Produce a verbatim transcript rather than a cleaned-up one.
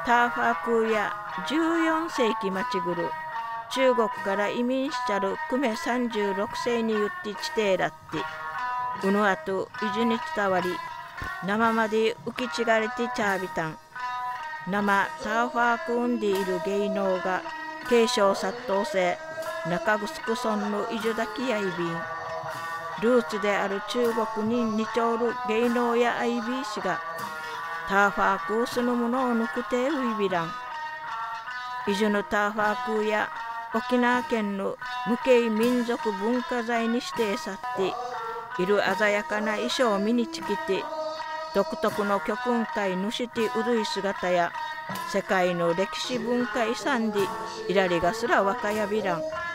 ターファークやじゅうよんせいきまちぐる中国から移民しちゃる久米さんじゅうろくせいに言ってちてえらってうぬあといじに伝わり生まで浮きちがれてちゃびたん生ターファークんでいる芸能が継承殺到せ中城村のいじゅだきやいびんルーツである中国に似ちょる芸能やアイビー氏がターファークそのものを抜くてういびらんいじゅのターファークや沖縄県の無形民族文化財に指定さっている鮮やかな衣装を身につけて独特の曲ん会ぬしてうるい姿や世界の歴史文化遺産でいらりがすら若やびらん